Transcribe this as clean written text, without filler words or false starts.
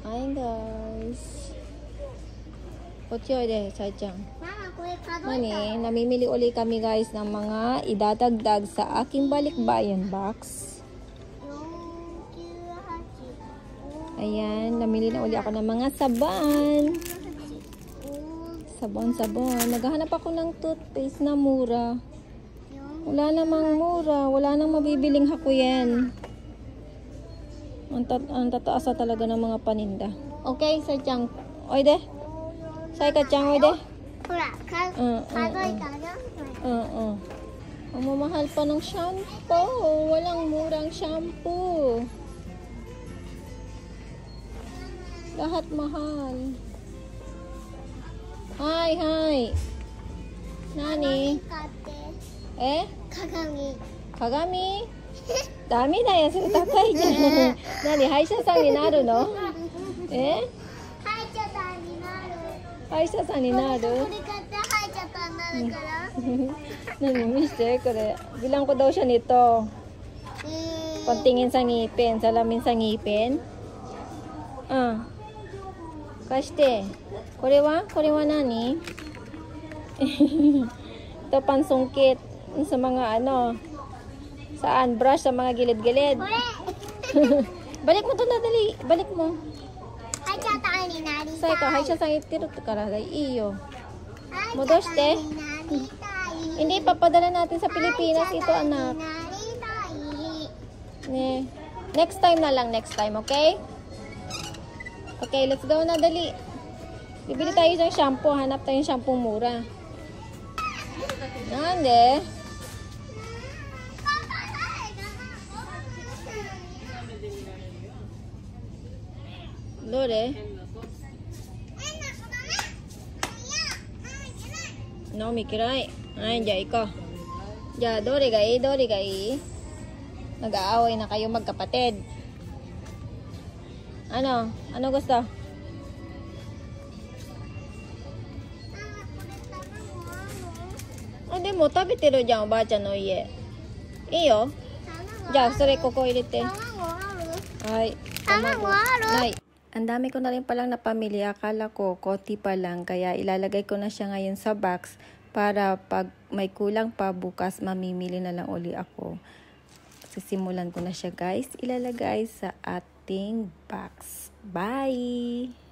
Hi guys. Otyoy de, Sai-chan. Mama, kuya, Nani, namimili uli kami guys ng mga idadagdag sa aking balikbayan box. Ayan, namili na uli ako ng mga saban. Sabon. Naghahanap ako ng toothpaste na mura. Wala namang mura. Wala nang mabibiling hakuyen. Ang tataas talaga ng mga paninda. Okay, Sai-chan. Oide. Sai-chan, oide. Ang mamahal pa ng shampoo. Walang murang shampoo. Lahat mahal. Hi. Nani? Eh? Kagami? Dami na yan. So, tatay dyan. Nani? Haisha-san ni naru no? Eh? Haisha-san ni naru? Nani? Miste? Kore. Bilang ko daw siya nito. Pantingin sa ngipin. Salamin sa ngipin. Kashite. Kore wa nani? Ito pansungkit sa mga saan? Brush sa mga gilid-gilid. Balik mo to na dali. Balik mo. Saika, haisha-san ittiru kara dai iyo. Modoshite. Hindi papadala natin sa Pilipinas ito, anak. Ne. Next time na lang, okay? Okay, let's go na, dali. Bibili tayo ng shampoo. Hanap tayo ng shampoo mura. Nande? Dore? No, mikiray. Ay, diyan iko. Diyan, dore gai. Nag-aaway na kayo magkapatid. Ano gusto? De mo, tabiteru dyan, o-ba-chan no ie. Iyo? Diyan, sore, koko irete. Ay, Nay. Ang dami ko na rin palang napamili. Akala ko, konti pa lang. Kaya ilalagay ko na siya ngayon sa box para pag may kulang pa bukas, mamimili na lang uli ako. Sisimulan ko na siya guys. Ilalagay sa ating box. Bye!